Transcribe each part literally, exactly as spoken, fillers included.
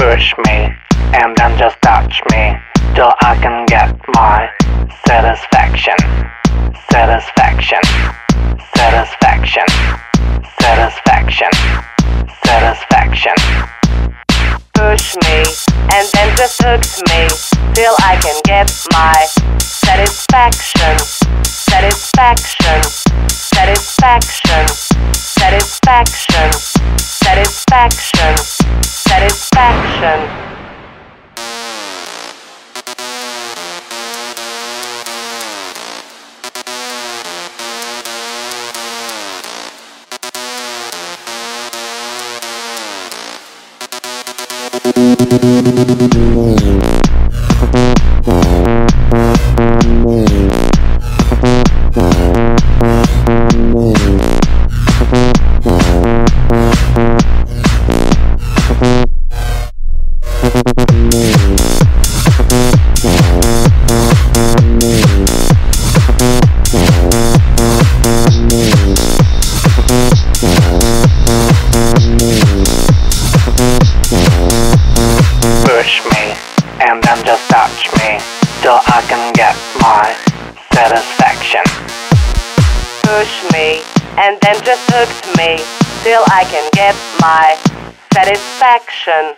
Push me, and then just touch me till I can get my satisfaction. Satisfaction. Satisfaction. Satisfaction. Satisfaction. Push me, and then just hook me till I can get my satisfaction. Satisfaction. Satisfaction. Satisfaction. Satisfaction. Satisfaction. Push me, and then just touch me till I can get my satisfaction. Push me, and then just hook me till I can get my satisfaction.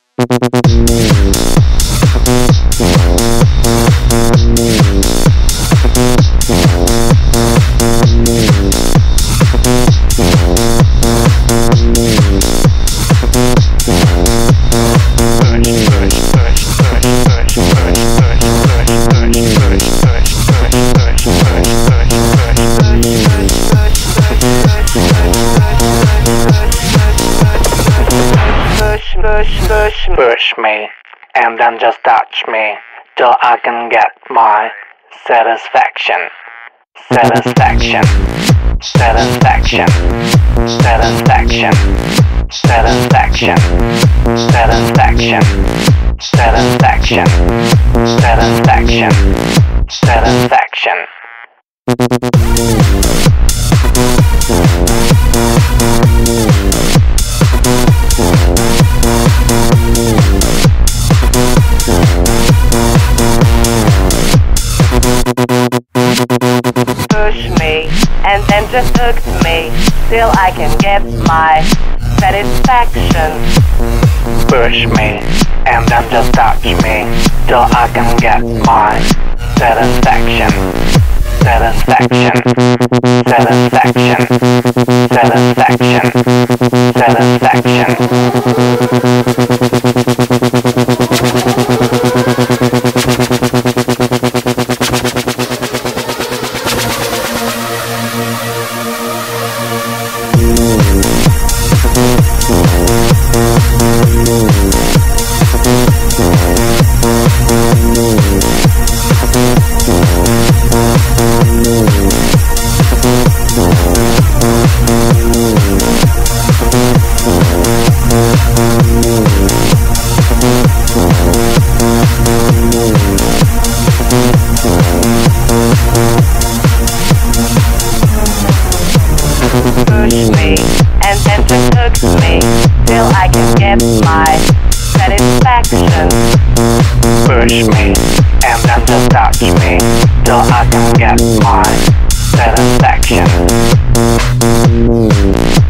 Push, push, Push me, and then just touch me till I can get my satisfaction. Satisfaction. Satisfaction. Satisfaction. Satisfaction. Satisfaction. Satisfaction. Satisfaction. Satisfaction. Push me, and then just hook me till I can get my satisfaction. Push me, and then just touch me till I can get my satisfaction. Satisfaction. Satisfaction. Satisfaction. Push me, and then just hook me till I can get my satisfaction. Push me, and then just touch me till I can get my satisfaction.